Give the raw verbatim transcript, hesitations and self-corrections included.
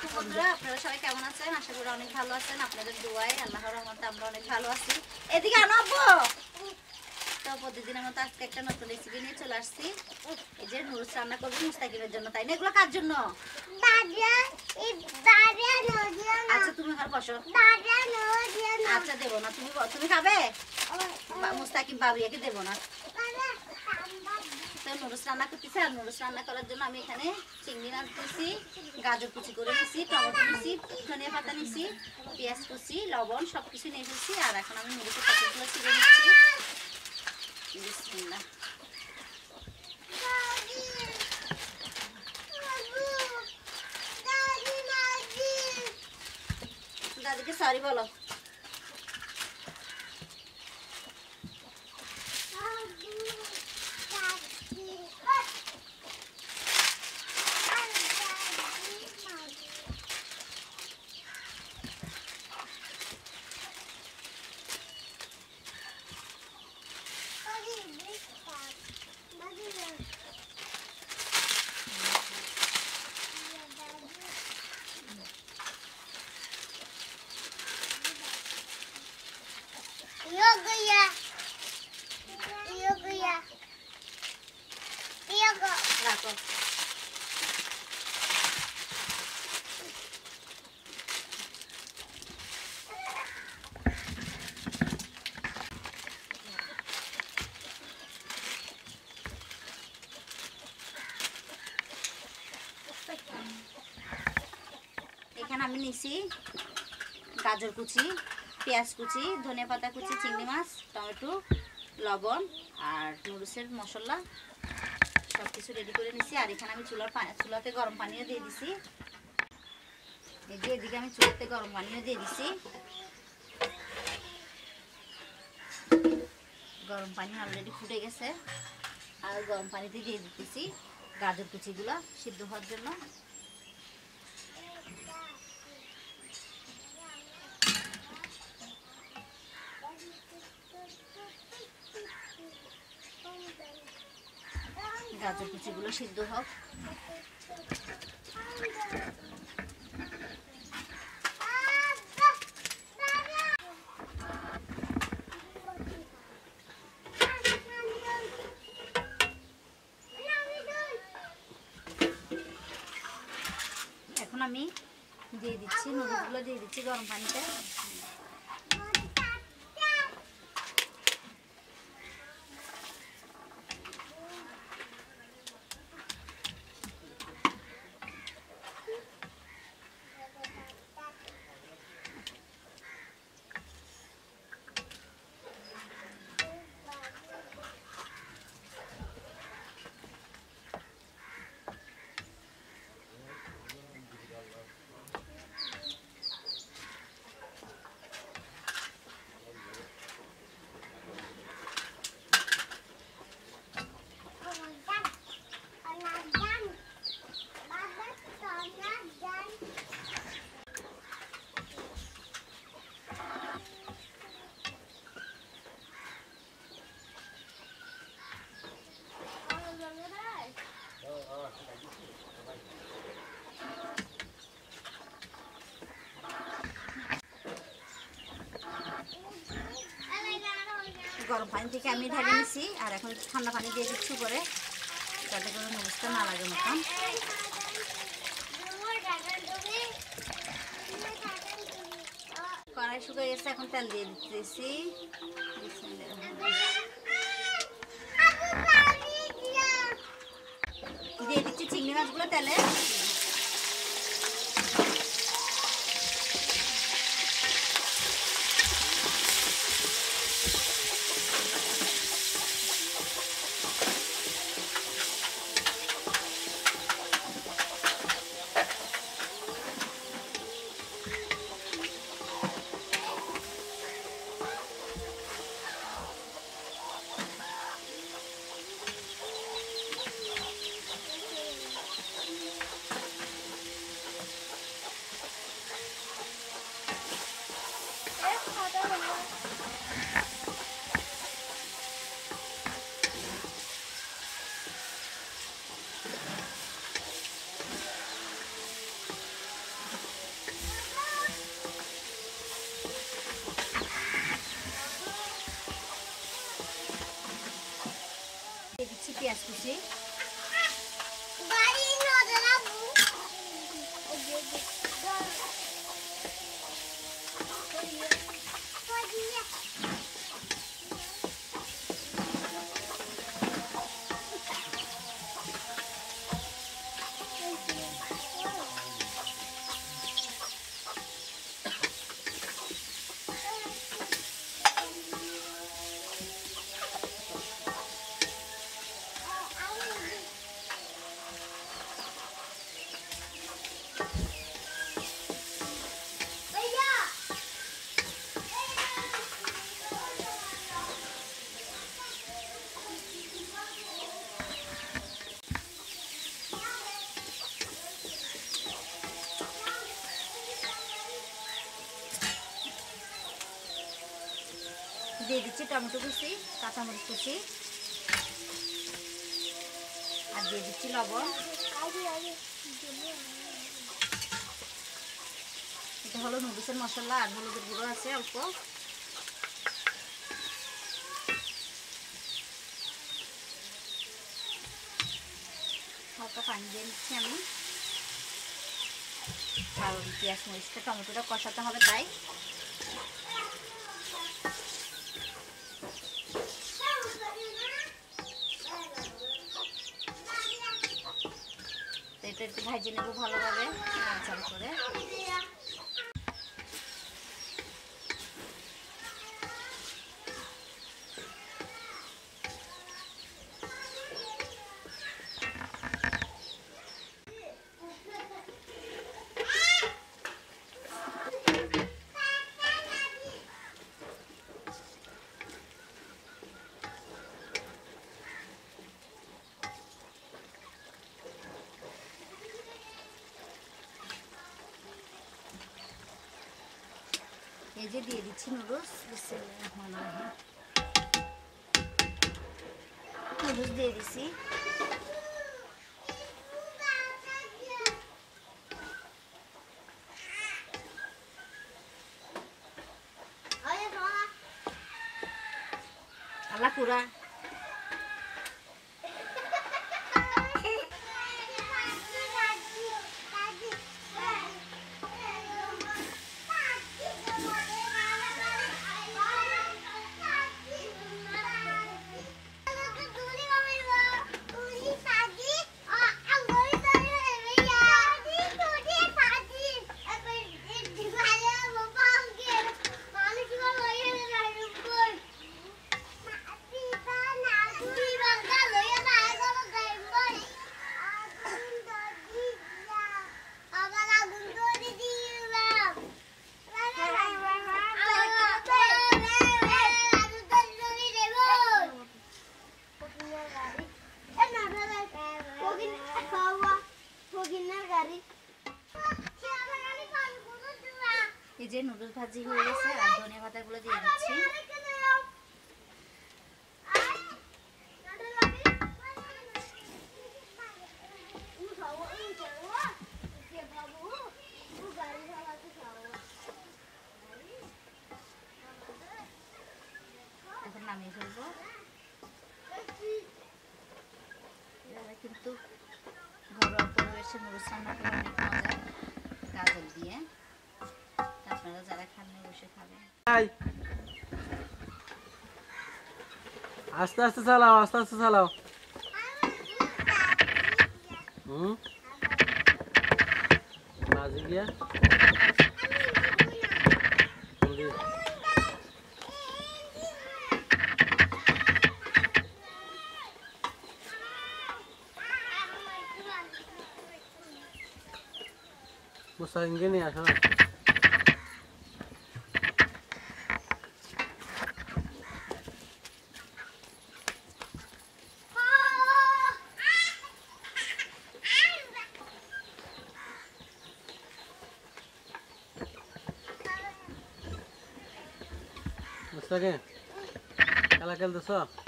বন্ধুরা আপনারা সবাই কেমন আছেন? আশা করি অনেক ভালো আছেন। আপনাদের দোয়ায় আল্লাহর রহমতে আমরা অনেক ভালো আছি। এদিকে আনো আব্বু। তো প্রতিদিনের মতো আজকে একটা নতুন রেসিপি নিয়ে চলে আসছি। এই যে নুডলস রান্না করবো মুস্তাকিমের জন্য, তাই না? এগুলো কার জন্য? আচ্ছা তুমি ঘর বসো। আচ্ছা দেবো না, তুমি তুমি খাবে? মুস্তাকিম বাবিয়াকে দেবো না। তো নুডলস রান্না করতেছি, আর নুডলস রান্না করার জন্য আমি এখানে চিংড়ি মাছ দিয়েছি, গাজর কুচি করে নিছি, টমেটো নিছি, ধনিয়া পাতা নিছি, পেঁয়াজ কুচি, লবণ সব কিছু নিয়ে ফেলছি। আর এখন আমি নুডলসের প্যাকেটগুলো ছিঁড়ে নিচ্ছি। বিসমিল্লাহ। দাদিকে সরি বলো। রাখো। এখানে আমি নিছি গাজর কুচি, পেঁয়াজ কুচি, ধনিয়া পাতা কুচি, চিংড়ি মাছ, টমেটো, লবণ আর নুডলসের মশলা সব কিছু রেডি করে নিছি। আর এখানে আমি চুলার চুলাতে গরম পানিও দিয়ে দিছি। এই যে এদিকে আমি চুলাতে গরম পানিও দিয়ে দিছি। গরম পানি অলরেডি ফুটে গেছে। আর গরম পানিতে দিয়ে দিতেছি গাজর কুচিগুলো সিদ্ধ হওয়ার জন্য। গাজর কুচিগুলো সিদ্ধ হোক। এখন আমি দিয়ে দিচ্ছি নুডলসগুলো দিয়ে দিচ্ছি গরম পানিতে। গরম পানি থেকে আমি ঢেলে নিছি। আর এখন ঠান্ডা পানি দিয়ে দিচ্ছি করে, যাতে করে নুডলসটা না লাগে মতন। কড়াই শুকিয়ে গেছে, এখন তেল দিয়ে দিতেছি। দিয়ে দিচ্ছি চিংড়ি মাছগুলো তেলে। পেঁয়াজ কুচি, দিয়ে দিচ্ছি টমেটো কুচি, কাঁচামরিচ কুচি, আর দিয়ে দিচ্ছি লবণ। এটা হলো নুডলসের মশলা, আর হলুদের গুঁড়ো আছে অল্প। হালকা পানি দিয়ে নিচ্ছি আমি, কারণ পেঁয়াজ মরিচটা টমেটোটা কষাতে হবে তাই। এটা একটু ভাজে নেবো ভালোভাবে নাড়াচাড়া করে। এই যে দিয়ে দিচ্ছি নুডলস, নুডলস দিয়ে দিছি। আল্লাহ পুরা এই যে নুডলস ভাজি হয়ে গেছে, আর ধনিয়া পাতাগুলো দিয়ে দিচ্ছি। এখন নামিয়ে ফেলবো। কিন্তু ঘরোয়া পরিবেশে নুডলস রান্না করে অনেক মজা, গাজর দিয়ে। আপনারা যারা খান বসে খাবেন। আস্তে আস্তে চালাও, আস্তে আস্তে চালাও। হুম বাজি গিয়া মুসাইনকে নিয়ে আসো না। মুস্তাকে খেলা খেলতেছ?